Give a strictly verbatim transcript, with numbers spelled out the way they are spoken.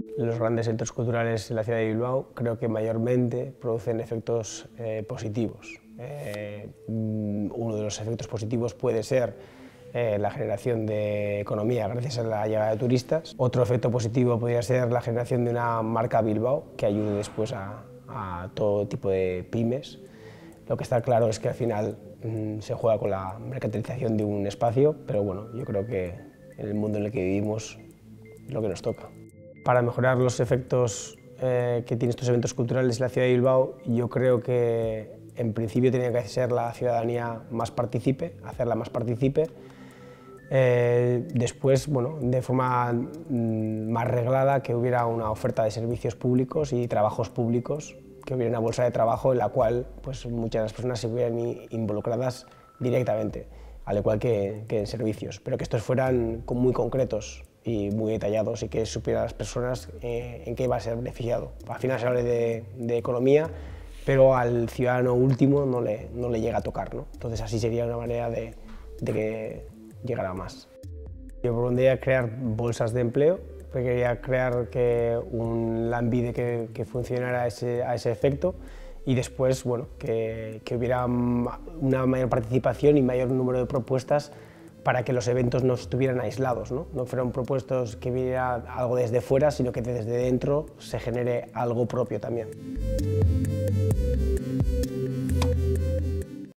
Los grandes centros culturales en la ciudad de Bilbao creo que mayormente producen efectos eh, positivos. Eh, uno de los efectos positivos puede ser eh, la generación de economía gracias a la llegada de turistas. Otro efecto positivo podría ser la generación de una marca Bilbao que ayude después a, a todo tipo de pymes. Lo que está claro es que al final mmm, se juega con la mercantilización de un espacio, pero bueno, yo creo que en el mundo en el que vivimos es lo que nos toca. Para mejorar los efectos eh, que tienen estos eventos culturales en la ciudad de Bilbao, yo creo que en principio tenía que ser la ciudadanía más partícipe, hacerla más partícipe. Eh, después, bueno, de forma mm, más reglada, que hubiera una oferta de servicios públicos y trabajos públicos, que hubiera una bolsa de trabajo en la cual pues, muchas de las personas se hubieran involucradas directamente, al igual que, que en servicios, pero que estos fueran muy concretos y muy detallados y que supieran las personas eh, en qué va a ser beneficiado. Al final se habla de, de economía, pero al ciudadano último no le, no le llega a tocar, ¿no? Entonces así sería una manera de, de que llegara más. Yo propondría crear bolsas de empleo, quería crear que un Lanbide que, que funcionara a ese, a ese efecto y después bueno, que, que hubiera una mayor participación y mayor número de propuestas para que los eventos no estuvieran aislados, no, no fueran propuestos que viniera algo desde fuera, sino que desde dentro se genere algo propio también.